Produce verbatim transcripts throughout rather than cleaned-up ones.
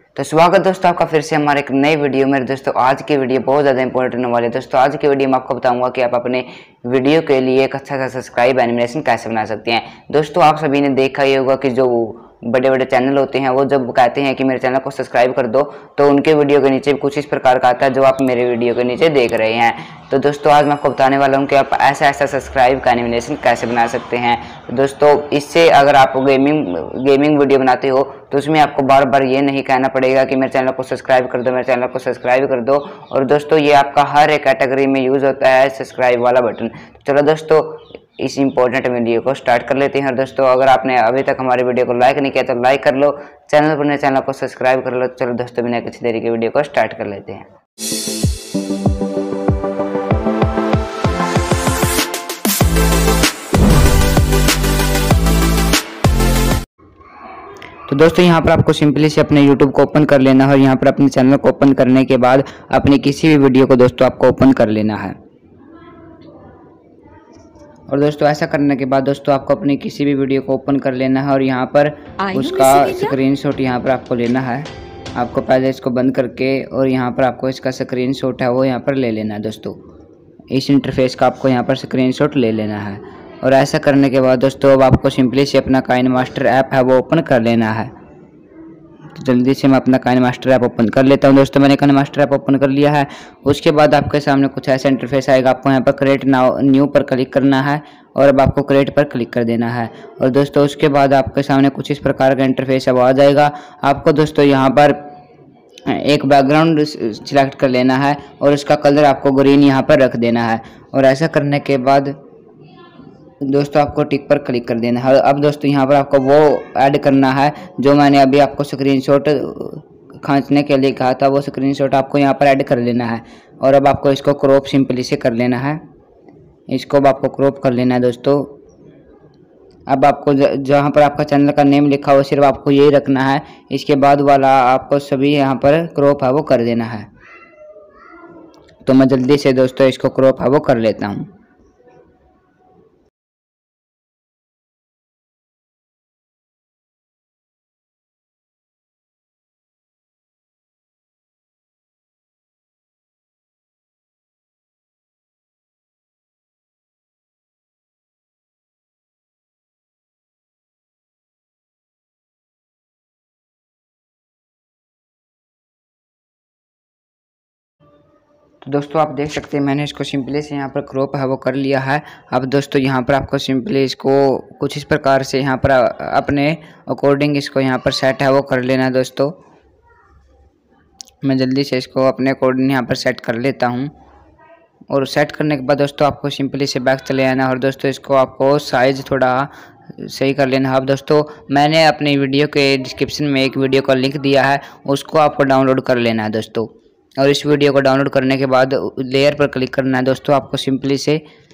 तो स्वागत दोस्तों आपका फिर से हमारे एक नई वीडियो में। दोस्तों आज की वीडियो बहुत ज़्यादा इंपॉर्टेंट होने वाली है। दोस्तों आज की वीडियो में आपको बताऊंगा कि आप अपने वीडियो के लिए एक अच्छा सा सब्सक्राइब एनिमेशन कैसे बना सकते हैं। दोस्तों आप सभी ने देखा ही होगा कि जो बड़े बड़े चैनल होते हैं वो जब कहते हैं कि मेरे चैनल को सब्सक्राइब कर दो तो उनके वीडियो के नीचे कुछ इस प्रकार का आता है जो आप मेरे वीडियो के नीचे देख रहे हैं। तो दोस्तों आज मैं आपको बताने वाला हूं कि आप ऐसा ऐसा सब्सक्राइब का एनिमेशन कैसे बना सकते हैं। तो दोस्तों इससे अगर आप गेमिंग गेमिंग वीडियो बनाते हो तो उसमें आपको बार बार ये नहीं कहना पड़ेगा कि मेरे चैनल को सब्सक्राइब कर दो मेरे चैनल को सब्सक्राइब कर दो। और दोस्तों ये आपका हर एक कैटेगरी में यूज़ होता है सब्सक्राइब वाला बटन। तो चलो दोस्तों इस इंपॉर्टेंट वीडियो को स्टार्ट कर लेते हैं। और दोस्तों अगर आपने अभी तक हमारी वीडियो को लाइक नहीं किया तो लाइक कर लो, चैनल पर नए चैनल को सब्सक्राइब कर लो। चलो दोस्तों बिना किसी देरी के वीडियो को स्टार्ट कर लेते हैं। तो दोस्तों यहाँ पर आपको सिंपली से अपने यूट्यूब को ओपन कर लेना है और यहाँ पर अपने चैनल को ओपन करने के बाद अपनी किसी भी वीडियो को दोस्तों आपको ओपन कर लेना है। और दोस्तों ऐसा करने के बाद दोस्तों आपको अपनी किसी भी वीडियो को ओपन कर लेना है और यहाँ पर उसका स्क्रीनशॉट यहाँ पर आपको लेना है। आपको पहले इसको बंद करके और यहाँ पर आपको इसका स्क्रीनशॉट है वो यहाँ पर ले लेना है। दोस्तों इस इंटरफेस का आपको यहाँ पर स्क्रीनशॉट ले लेना है। और ऐसा करने के बाद दोस्तों अब आपको सिंपली से अपना काइनमास्टर ऐप है वो ओपन कर लेना है। तो जल्दी से मैं अपना काइनमास्टर ऐप ओपन कर लेता हूं। दोस्तों मैंने काइनमास्टर ऐप ओपन कर लिया है। उसके बाद आपके सामने कुछ ऐसा इंटरफेस आएगा। आपको यहाँ पर क्रिएट नाउ न्यू पर क्लिक करना है और अब आपको क्रिएट पर क्लिक कर देना है। और दोस्तों उसके बाद आपके सामने कुछ इस प्रकार का इंटरफेस अब आ जाएगा। आपको दोस्तों यहाँ पर एक बैकग्राउंड सिलेक्ट कर लेना है और उसका कलर आपको ग्रीन यहाँ पर रख देना है। और ऐसा करने के बाद दोस्तों आपको टिक पर क्लिक कर देना है। अब दोस्तों यहाँ पर आपको वो ऐड करना है जो मैंने अभी आपको स्क्रीनशॉट खींचने के लिए कहा था, वो स्क्रीनशॉट आपको यहाँ पर ऐड कर लेना है। और अब आपको इसको क्रॉप सिंपली से कर लेना है। इसको अब आपको क्रॉप कर लेना है। दोस्तों अब आपको जहाँ पर आपका चैनल का नेम लिखा हो सिर्फ आपको यही रखना है। इसके बाद वाला आपको सभी यहाँ पर क्रॉप है वो कर देना है। तो मैं जल्दी से दोस्तों इसको क्रॉप है वो कर लेता हूँ। तो दोस्तों आप देख सकते हैं मैंने इसको सिंपली से यहाँ पर क्रॉप है वो कर लिया है। अब दोस्तों यहाँ पर आपको सिंपली इसको कुछ इस प्रकार से यहाँ पर अपने अकॉर्डिंग इसको यहाँ पर सेट है वो कर लेना है। दोस्तों मैं जल्दी से इसको अपने अकॉर्डिंग यहाँ पर सेट कर लेता हूँ। और सेट करने के बाद दोस्तों आपको सिंपली से बैक चले आना और दोस्तों इसको आपको साइज़ थोड़ा सही कर लेना। अब दोस्तों मैंने अपनी वीडियो के डिस्क्रिप्शन में एक वीडियो का लिंक दिया है, उसको आपको डाउनलोड कर लेना है दोस्तों। और इस वीडियो को डाउनलोड करने के बाद लेयर पर क्लिक करना है दोस्तों आपको सिंपली से।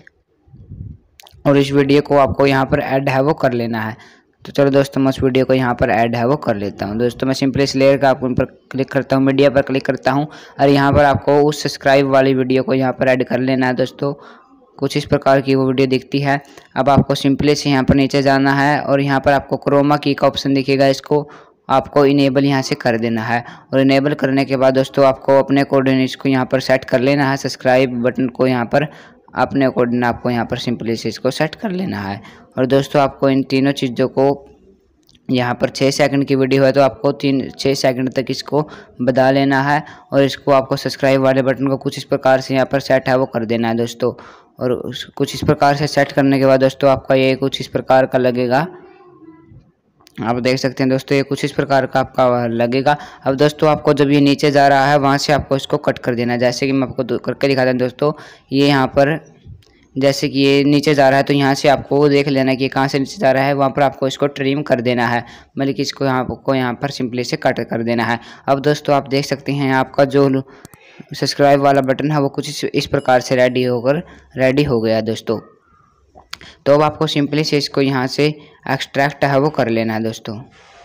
और इस वीडियो को आपको यहाँ पर ऐड है वो कर लेना है। तो चलो दोस्तों मैं उस वीडियो को यहाँ पर ऐड है वो कर लेता हूँ। दोस्तों मैं सिंपली इस लेयर का आपको पर क्लिक करता हूँ, मीडिया पर क्लिक करता हूँ और यहाँ पर आपको उस सब्सक्राइब वाली वीडियो को यहाँ पर ऐड कर लेना है। दोस्तों कुछ इस प्रकार की वो वीडियो दिखती है। अब आपको सिंपली से यहाँ पर नीचे जाना है और यहाँ पर आपको क्रोमा की का ऑप्शन दिखेगा, इसको आपको इनेबल यहाँ से कर देना है। और इनेबल करने के बाद दोस्तों आपको अपने अकॉर्डिंग इसको यहाँ पर सेट कर लेना है। सब्सक्राइब बटन को यहाँ पर अपने अकॉर्डिंग आपको यहाँ पर सिंपली से इसको सेट कर लेना है। और दोस्तों आपको इन तीनों चीज़ों को यहाँ पर छः सेकंड की वीडियो है तो आपको तीन छः सेकंड तक इसको बता लेना है। और इसको आपको सब्सक्राइब वाले बटन को कुछ इस प्रकार से यहाँ पर सेट है वो कर देना है दोस्तों। और कुछ इस प्रकार से सेट करने के बाद दोस्तों आपका ये कुछ इस प्रकार का लगेगा। आप देख सकते हैं दोस्तों ये कुछ इस प्रकार का आपका लगेगा। अब दोस्तों आपको जब ये नीचे जा रहा है वहाँ से आपको इसको कट कर देना है। जैसे कि मैं आपको करके दिखाता हूँ दोस्तों, ये यहाँ पर जैसे कि ये नीचे जा रहा है तो यहाँ से आपको देख लेना कि कहाँ से नीचे जा रहा है, वहाँ पर आपको इसको ट्रिम कर देना है, मतलब कि इसको यहाँ को यहाँ पर सिंपली से कट कर देना है। अब दोस्तों आप देख सकते हैं आपका जो सब्सक्राइब वाला बटन है वो कुछ इस, इस प्रकार से रेडी होकर रेडी हो गया दोस्तों। तो अब आपको सिंपली से इसको यहाँ से एक्सट्रैक्ट है वो कर लेना है दोस्तों।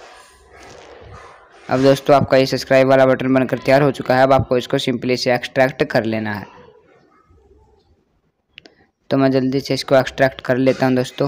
अब दोस्तों आपका ये सब्सक्राइब वाला बटन बनकर तैयार हो चुका है। अब आपको इसको सिंपली से एक्सट्रैक्ट कर लेना है। तो मैं जल्दी से इसको एक्सट्रैक्ट कर लेता हूं दोस्तों।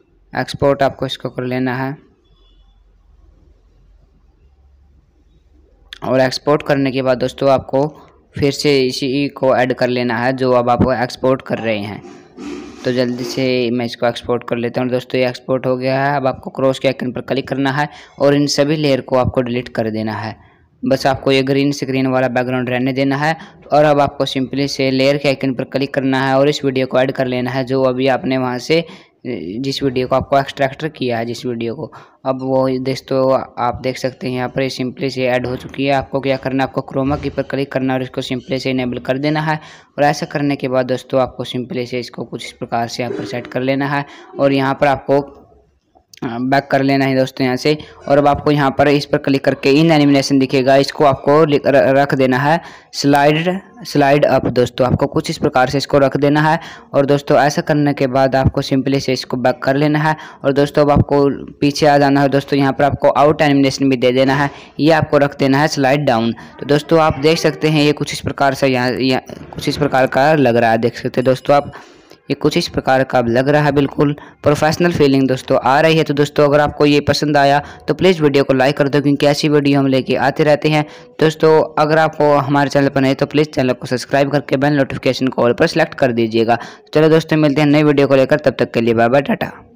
एक्सपोर्ट आपको इसको कर लेना है। और एक्सपोर्ट करने के बाद दोस्तों आपको फिर से इसी को ऐड कर लेना है जो अब आप एक्सपोर्ट कर रहे हैं। तो जल्दी से मैं इसको एक्सपोर्ट कर लेता हूँ। दोस्तों ये एक्सपोर्ट हो गया है। अब आपको क्रॉस के आइकन पर क्लिक करना है और इन सभी लेयर को आपको डिलीट कर देना है। बस आपको ये ग्रीन स्क्रीन वाला बैकग्राउंड रहने देना है और अब आपको सिंपली से लेयर के आइकन पर क्लिक करना है और इस वीडियो को ऐड कर लेना है जो अभी आपने वहाँ से जिस वीडियो को आपको एक्सट्रैक्टर किया है जिस वीडियो को। अब वो दोस्तों आप देख सकते हैं यहाँ पर सिंपली से ऐड हो चुकी है। आपको क्या करना है, आपको क्रोमा की पर क्लिक करना है और इसको सिंपली से इनेबल कर देना है। और ऐसा करने के बाद दोस्तों आपको सिंपली से इसको कुछ इस प्रकार से यहाँ पर सेट कर लेना है और यहाँ पर आपको बैक कर लेना है दोस्तों यहाँ से। और अब आपको यहाँ पर इस पर क्लिक करके इन एनिमेशन दिखेगा, इसको आपको रख देना है स्लाइड स्लाइड अप। दोस्तों आपको कुछ इस प्रकार से इसको रख देना है और दोस्तों ऐसा करने के बाद आपको सिंपली से इसको बैक कर लेना है और दोस्तों अब आपको पीछे आ जाना है। दोस्तों यहाँ पर आपको आउट एनिमेशन भी दे देना है, ये आपको रख देना है स्लाइड डाउन। तो दोस्तों आप देख सकते हैं ये कुछ इस प्रकार से यहाँ या, कुछ इस प्रकार का लग रहा है। देख सकते हैं दोस्तों आप ये कुछ इस प्रकार का लग रहा है, बिल्कुल प्रोफेशनल फीलिंग दोस्तों आ रही है। तो दोस्तों अगर आपको ये पसंद आया तो प्लीज़ वीडियो को लाइक कर दो क्योंकि ऐसी वीडियो हम लेके आते रहते हैं। दोस्तों अगर आपको हमारे चैनल पर नहीं तो प्लीज़ चैनल को सब्सक्राइब करके बेल नोटिफिकेशन को ऑल पर सेलेक्ट कर दीजिएगा। चलो दोस्तों मिलते हैं नई वीडियो को लेकर, तब तक के लिए बाय बाय टाटा।